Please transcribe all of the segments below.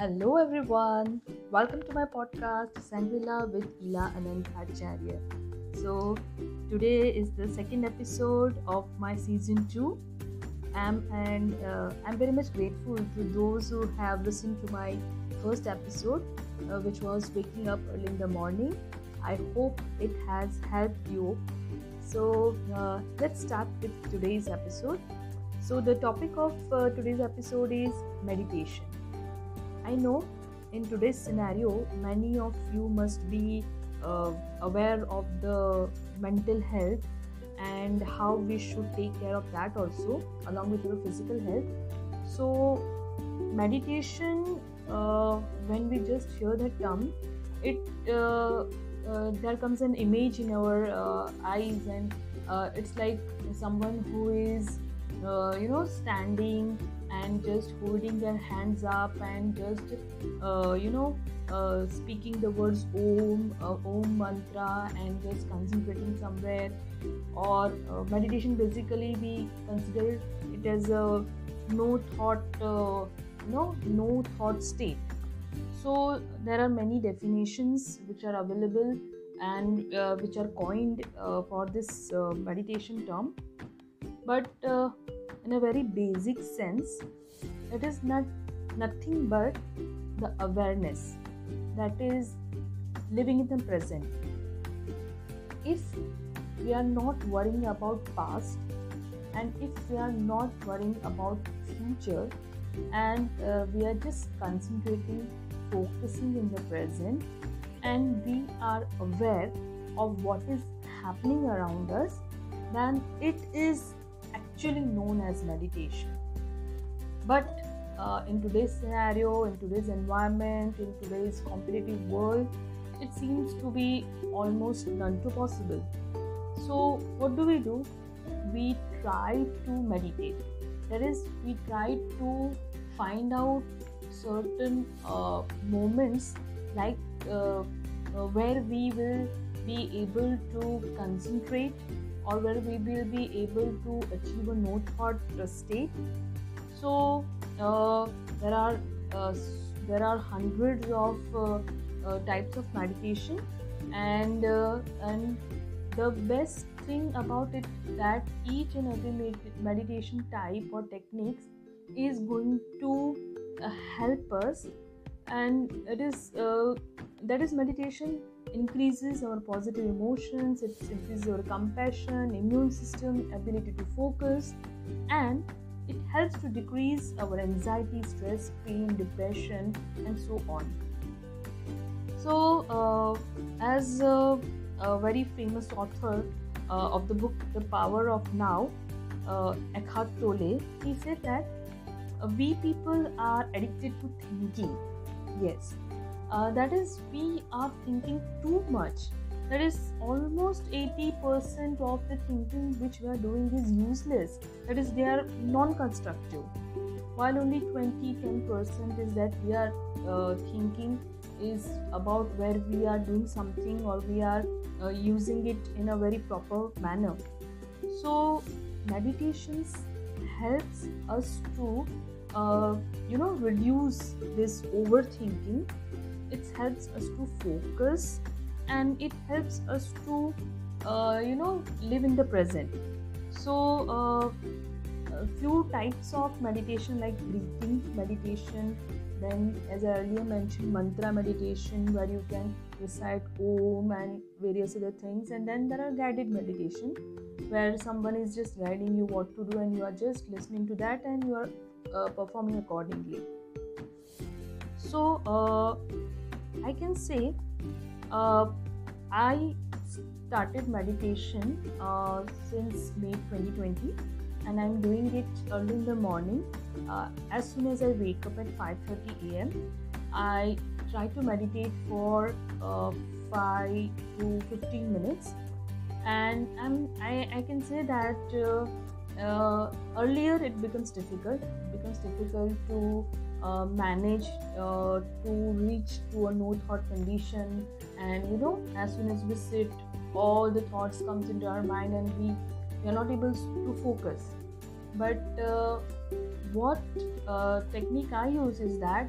Hello everyone, welcome to my podcast Sangrila with Ila Anand Acharya. So today is the second episode of my season 2. I'm very much grateful to those who have listened to my first episode, which was waking up early in the morning. I hope it has helped you. So let's start with today's episode. So the topic of today's episode is meditation. I know in today's scenario, many of you must be aware of the mental health and how we should take care of that also, along with your physical health. So, meditation, when we just hear the term, it there comes an image in our eyes, and it's like someone who is standing and just holding their hands up and just speaking the words om mantra and just concentrating somewhere. Or meditation, basically we consider it as a no thought no thought state. So there are many definitions which are available and which are coined for this meditation term, but in a very basic sense, it is nothing but the awareness, that is living in the present. If we are not worrying about past, and if we are not worrying about future, and we are just concentrating, focusing in the present, and we are aware of what is happening around us, then it is actually known as meditation. But in today's scenario, in today's environment, in today's competitive world, it seems to be almost none to possible. So what do? We try to meditate. That is, we try to find out certain moments, like where we will be able to concentrate, or where we will be able to achieve a no thought state. So there are hundreds of types of meditation, and the best thing about it, that each and every meditation type or techniques is going to help us, and it is that is, meditation increases our positive emotions, it increases our compassion, immune system, ability to focus, and it helps to decrease our anxiety, stress, pain, depression, and so on. So as a very famous author of the book The Power of Now, Eckhart Tolle, he said that we people are addicted to thinking. Yes, that is, we are thinking too much. That is, almost 80% of the thinking which we are doing is useless. That is, they are non-constructive. While only 10% is that we are thinking is about where we are doing something, or we are using it in a very proper manner. So meditations helps us to reduce this overthinking. It helps us to focus, and it helps us to live in the present. So a few types of meditation, like breathing meditation, then as I earlier mentioned, mantra meditation, where you can recite om and various other things, and then there are guided meditation, where someone is just guiding you what to do, and you are just listening to that, and you are performing accordingly. So I can say I started meditation since May 2020, and I'm doing it early in the morning. As soon as I wake up at 5:30 a.m., I try to meditate for 5 to 15 minutes, and I can say that earlier it becomes difficult. It becomes difficult to manage to reach to a no thought condition, and as soon as we sit, all the thoughts comes into our mind, and we are not able to focus. But what technique I use is that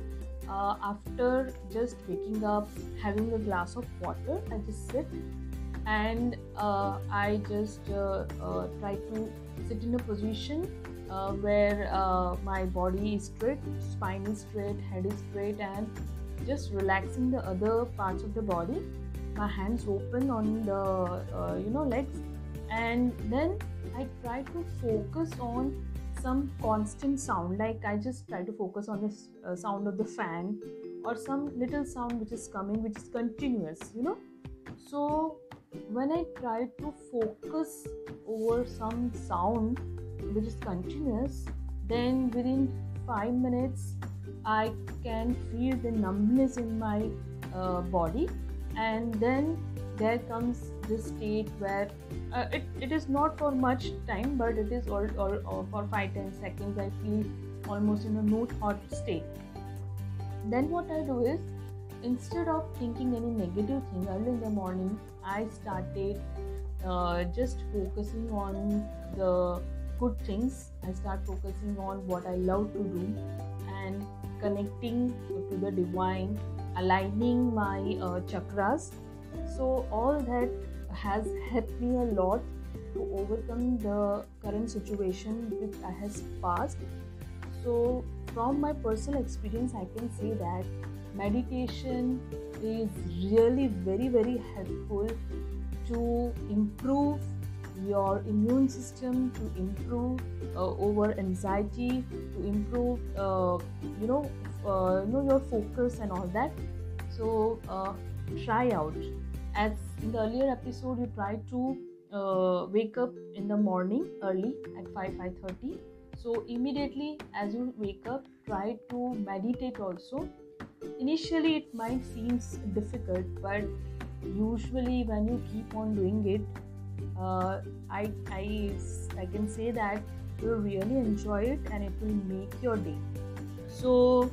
After just waking up, having a glass of water, I just sit and I just try to sit in a position where my body is straight, spine is straight, head is straight, and just relaxing the other parts of the body. My hands open on the legs, and then I try to focus on some constant sound. Like I just try to focus on the sound of the fan, or some little sound which is coming, which is continuous. So when I try to focus over some sound which is continuous, then within 5 minutes I can feel the numbness in my body, and then there comes this state where it is not for much time, but it is all for 5-10 seconds. I feel almost in a no thought state. Then what I do is, instead of thinking any negative thing early in the morning, I started just focusing on the good things. I start focusing on what I love to do and connecting to the divine, aligning my chakras. So all that has helped me a lot to overcome the current situation which I has passed. So from my personal experience, I can say that meditation is really very, very helpful to improve your immune system, to improve over anxiety, to improve your focus and all that. So try out. As in the earlier episode, you try to wake up in the morning early at 5:30. So immediately as you wake up, try to meditate also. Initially it might seem difficult, but usually when you keep on doing it, I can say that you'll really enjoy it and it will make your day. So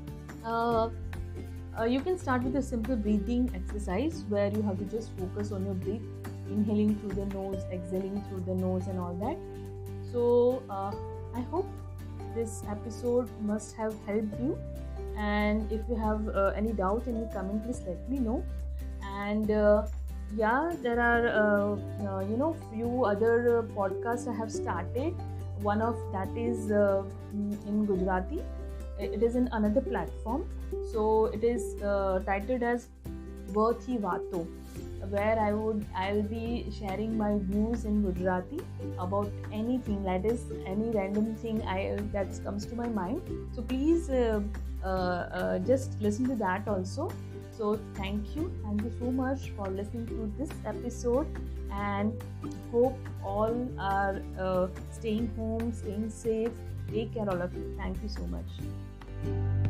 you can start with a simple breathing exercise where you have to just focus on your breath, inhaling through the nose, exhaling through the nose and all that. So I hope this episode must have helped you, and if you have any doubt, any comment, please let me know. And there are few other podcasts I have started. One of that is in Gujarati. It is in another platform. So it is titled as Vathi Vato, where I'll be sharing my views in Gujarati about anything, that is any random thing that comes to my mind. So please just listen to that also. So thank you so much for listening to this episode, and hope all are staying home, staying safe. Take care all of you. Thank you so much.